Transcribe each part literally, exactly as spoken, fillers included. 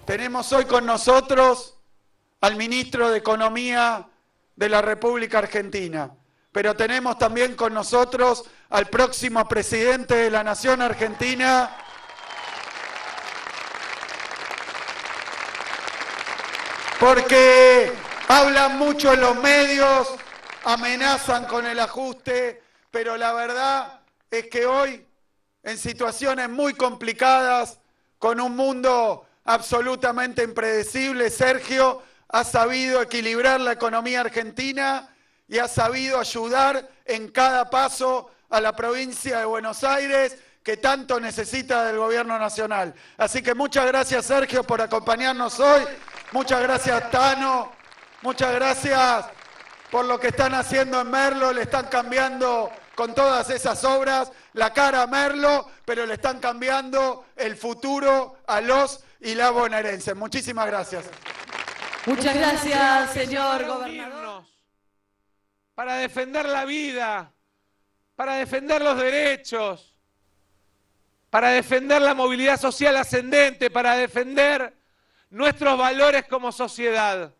Tenemos hoy con nosotros al ministro de Economía de la República Argentina, pero tenemos también con nosotros al próximo presidente de la Nación Argentina, porque hablan mucho en los medios, amenazan con el ajuste, pero la verdad es que hoy, en situaciones muy complicadas, con un mundo absolutamente impredecible, Sergio ha sabido equilibrar la economía argentina y ha sabido ayudar en cada paso a la provincia de Buenos Aires, que tanto necesita del gobierno nacional. Así que muchas gracias, Sergio, por acompañarnos hoy. Muchas gracias, Tano. Muchas gracias por lo que están haciendo en Merlo. Le están cambiando con todas esas obras la cara a Merlo, pero le están cambiando el futuro a los y las bonaerenses. Muchísimas gracias. Muchas gracias, señor gobernador. Para defender la vida, para defender los derechos, para defender la movilidad social ascendente, para defender nuestros valores como sociedad.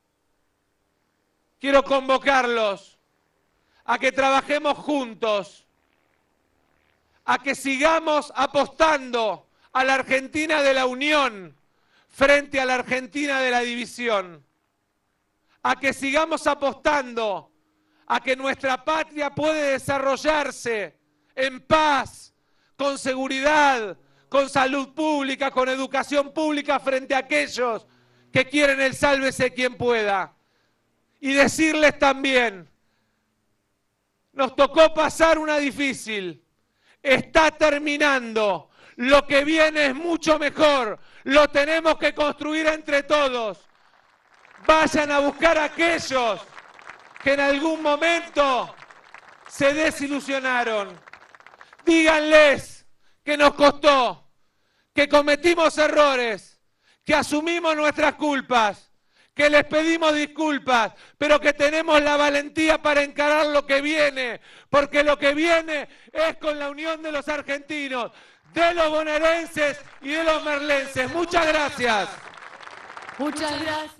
Quiero convocarlos a que trabajemos juntos, a que sigamos apostando a la Argentina de la unión frente a la Argentina de la división, a que sigamos apostando a que nuestra patria puede desarrollarse en paz, con seguridad, con salud pública, con educación pública frente a aquellos que quieren el sálvese quien pueda. Y decirles también, nos tocó pasar una difícil, está terminando, lo que viene es mucho mejor, lo tenemos que construir entre todos. Vayan a buscar a aquellos que en algún momento se desilusionaron. Díganles que nos costó, que cometimos errores, que asumimos nuestras culpas, que les pedimos disculpas, pero que tenemos la valentía para encarar lo que viene, porque lo que viene es con la unión de los argentinos, de los bonaerenses y de los merlenses. Muchas gracias. Muchas gracias.